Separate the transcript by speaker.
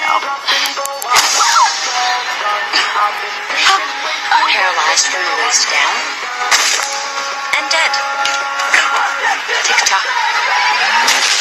Speaker 1: now.
Speaker 2: Paralyzed from the waist down. And dead. Tick-tock.